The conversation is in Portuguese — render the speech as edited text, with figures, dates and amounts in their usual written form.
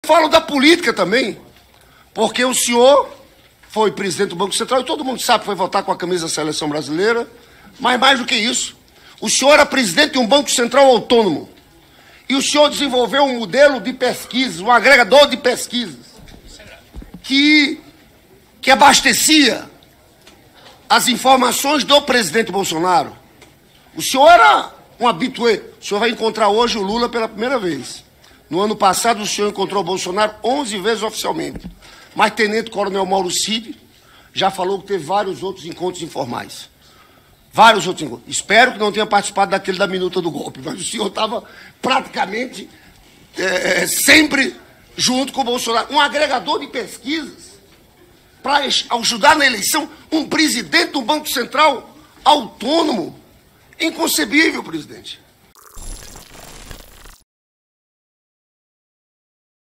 falo da política também, porque o senhor foi presidente do Banco Central e todo mundo sabe que foi votar com a camisa da Seleção Brasileira, mas mais do que isso, o senhor era presidente de um Banco Central autônomo e o senhor desenvolveu um modelo de pesquisas, um agregador de pesquisas que abastecia as informações do presidente Bolsonaro. O senhor era um habitué. O senhor vai encontrar hoje o Lula pela primeira vez. No ano passado, o senhor encontrou o Bolsonaro 11 vezes oficialmente. Mas Tenente Coronel Mauro Cid já falou que teve vários outros encontros informais. Vários outros encontros. Espero que não tenha participado daquele da minuta do golpe, mas o senhor estava praticamente sempre junto com o Bolsonaro. Um agregador de pesquisas para ajudar na eleição um presidente do Banco Central autônomo. Inconcebível, presidente.